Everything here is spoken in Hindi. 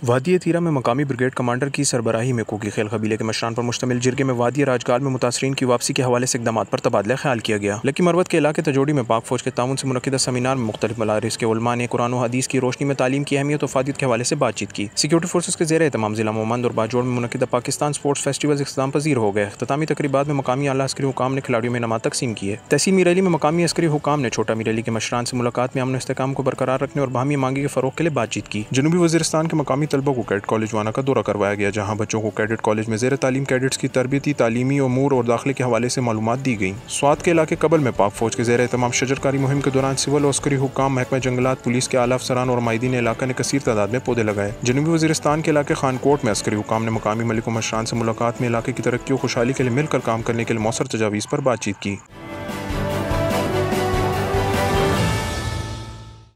वादी तीरा में मकामी ब्रिगेड कमांडर की सरबराही में कोकी खेल कबीले के मशरान पर मुश्तमिल जिरगे में वादी राजगाल में मुतासरीन की वापसी के हवाले से इकदाम पर तबादला ख्याल किया गया। लेकिन मरवत के इलाके तजोड़ी में पाक फौज के ताउन से मुनक़िदा सेमिनार में मुख्तलिफ मदारिस के उलमा ने कुरान और हदीस की रोशनी में तालीम की अहमियत और फ़ायदे के हवाले से बातचीत की। सिक्योरिटी फोर्सेस के ज़ेर एहतमाम जिला मोहम्मद और बाजोड़ में मुनक़िदा पाकिस्तान स्पोर्ट्स फेस्टिवल इख्तिताम पजीर हो गए। इख्तितामी तकरीबात में मकामी आला अस्करी हुकाम ने खिलाड़ियों में इनामात तकसीम किए। तहसील मीर अली में मकामी अस्करी हुकाम ने छोटा मीर अली के मशरान से मुलाकात में अमन और इस्तेहकाम को बरकरार रखने और बाहमी मांगी के फ़रोग़ के लिए बातचीत की। जनूबी वज़ीरिस्तान के मकामी तलबा को कैडेट कॉलेज वाना का दौरा करवाया गया, जहाँ बच्चों को कैडेट कॉलेज में ज़ेर तालीम कैडेट्स की तरबियती, तालीमी उमूर और दाखिले के हवाले से मालूमात दी गई। स्वात के इलाके कबल में पाक फौज के ज़ेर एहतमाम शजरकारी मुहिम के दौरान सिविल और अस्करी हुकाम, महकमा जंगलात, पुलिस के आला अफसरान और माहिदीन इलाका ने कसीर तादाद में पौधे लगाए। जनूबी वज़ीरिस्तान के इलाके खानकोट में अस्करी हुकाम ने मकामी मलिक व मशरान से मुलाकात में इलाके की तरक्की और खुशहाली के लिए मिलकर काम करने के लिए मौसर तजावीज़ पर बातचीत की।